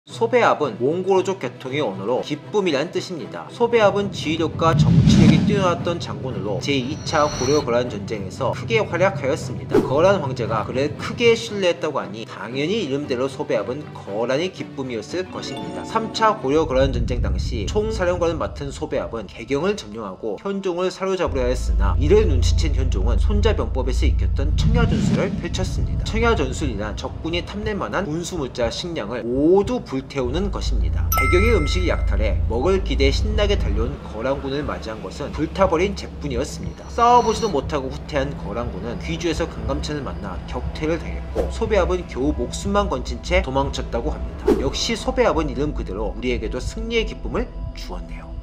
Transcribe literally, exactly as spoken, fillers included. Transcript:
소배합은 몽골어족 계통의 언어로 기쁨이란 뜻입니다. 소배합은 지휘력과 정치력이 뛰어났던 장군으로 제이 차 고려 거란 전쟁에서 크게 활약하였습니다. 거란 황제가 그를 크게 신뢰했다고 하니 당연히 이름대로 소배합은 거란의 기쁨이었을 것입니다. 삼 차 고려 거란 전쟁 당시 총사령관을 맡은 소배합은 개경을 점령하고 현종을 사로잡으려 했으나 이를 눈치챈 현종은 손자병법에서 익혔던 청야전술을 펼쳤습니다. 청야전술이란 적군이 탐낼만한 군수물자 식량을 모두 불태우는 것입니다. 개경의 음식이 약탈해 먹을 기대에 신나게 달려온 거란군을 맞이한 것은 불타버린 zet뿐이었습니다. 싸워보지도 못하고 후퇴한 거란군은 귀주에서 강감찬을 만나 격퇴를 당했고 소배합은 겨우 목숨만 건진 채 도망쳤다고 합니다. 역시 소배합은 이름 그대로 우리에게도 승리의 기쁨을 주었네요.